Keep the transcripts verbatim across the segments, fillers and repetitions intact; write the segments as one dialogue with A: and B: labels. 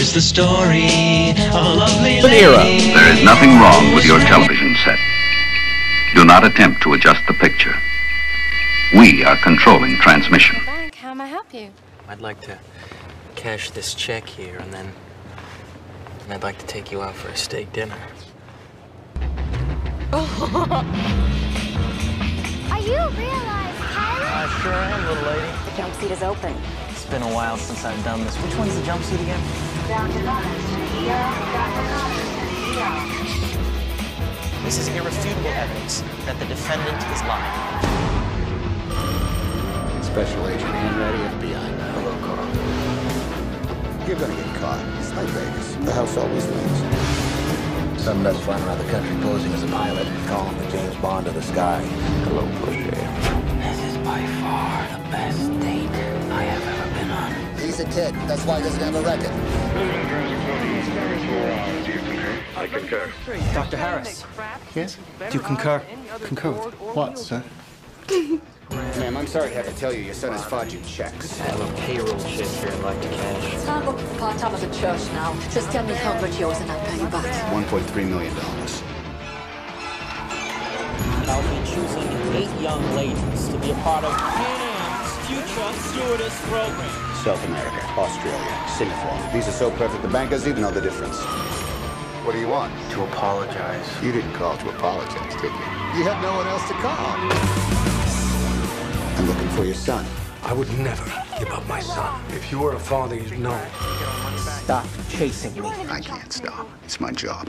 A: is the story of a lovely
B: Era.
A: lady.
C: There is nothing wrong with your television set. Do not attempt to adjust the picture. We are controlling transmission.
D: Bank, how may I help you?
E: I'd like to cash this check here, and then and I'd like to take you out for a steak dinner.
D: Are you a real-life pirate?
E: I sure am, little lady.
D: The jump seat is open.
E: It's been a while since I've done this. Which one's the jumpsuit again? This is irrefutable evidence that the defendant is lying.
F: Special Agent Henry, F B I. Hello, Carl. You're gonna get caught. It's like Vegas. The house always wins. Some nuts flying around the country posing as a pilot, calling the James Bond of the sky. Hello, Push.
E: This is by far the best date I have ever been on.
F: He's a kid. That's why he doesn't have a record.
G: I concur.
H: Doctor Harris.
G: Yes?
H: Do you concur?
G: Concur with what, sir?
F: Ma'am, I'm sorry to have to tell you, your son has forged checks.
E: I have a payroll check here I'd like to cash.
D: It's not about part-time of the church now. Just tell me how much yours and I'll pay you back.
F: one point three million dollars.
E: I'll be choosing eight young ladies to be a part of Pan Am's future stewardess program.
F: South America, Australia, Singapore. These are so perfect, the bank doesn't even know the difference. What do you want?
E: To apologize.
F: You didn't call to apologize, did you? You had no one else to call. I'm looking for your son.
G: I would never give up my son. If you were a father, you'd know.
E: Stop chasing me.
F: I can't stop. It's my job.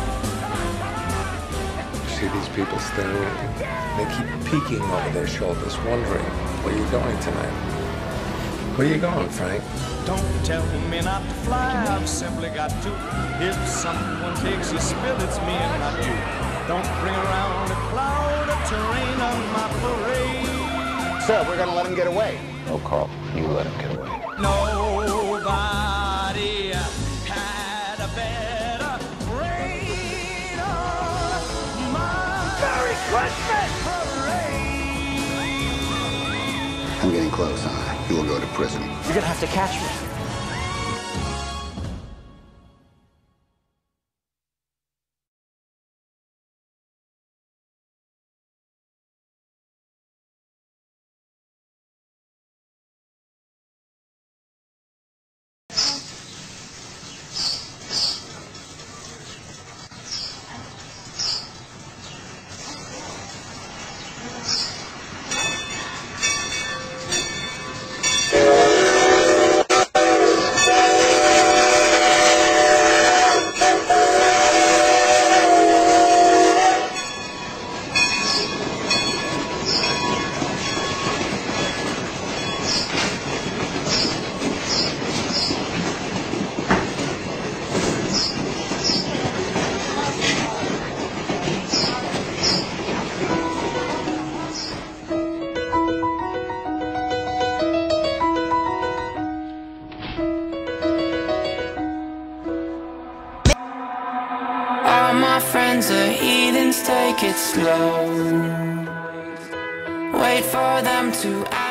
G: See these people staring at you? They keep peeking over their shoulders, wondering where you're going tonight. Where you going, Frank?
I: Don't tell me not to fly, I've simply got to. If someone takes a spill, it's me and not you. Don't bring around a cloud of terrain on my parade.
F: Sir, we're gonna let him get away.
C: Oh, Carl, you let him get away.
I: Nobody had a better rain on my Merry Christmas parade.
F: I'm getting close, huh? You will go to prison.
E: You're gonna have to catch me.
J: Take it slow. Wait for them to